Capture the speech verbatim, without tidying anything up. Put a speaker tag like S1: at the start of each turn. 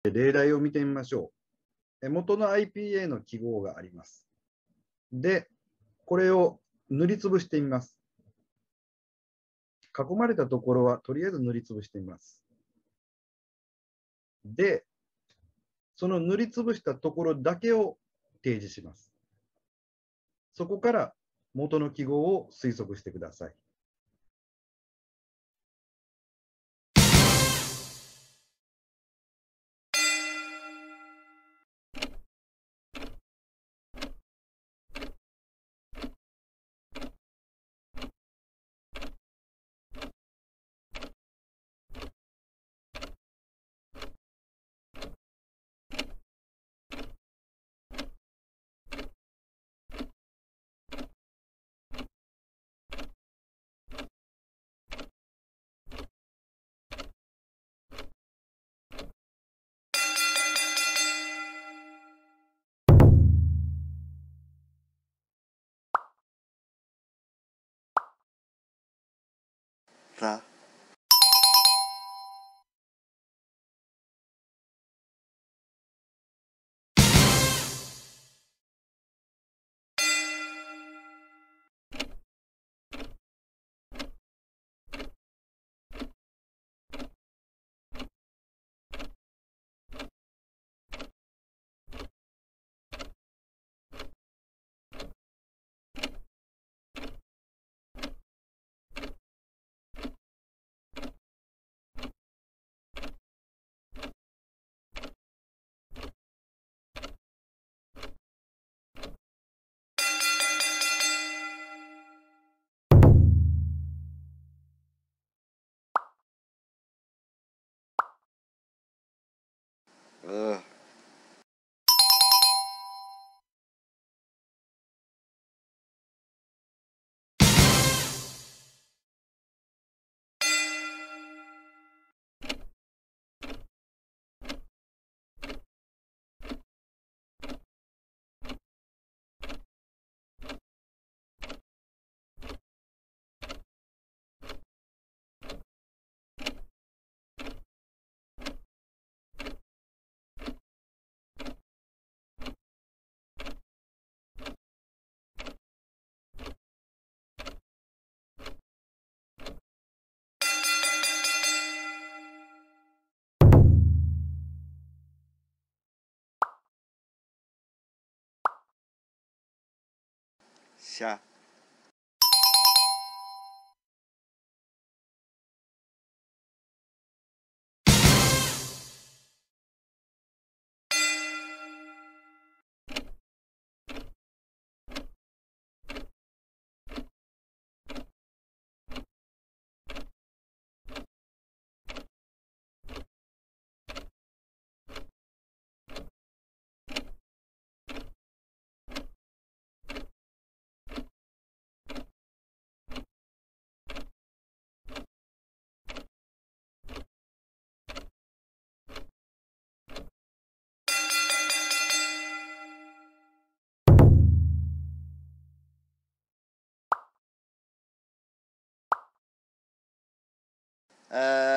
S1: 例題を見てみましょう。元の アイピーエー の記号があります。で、これを塗りつぶしてみます。囲まれたところはとりあえず塗りつぶしてみます。で、その塗りつぶしたところだけを提示します。そこから元の記号を推測してください。
S2: さうんしゃあー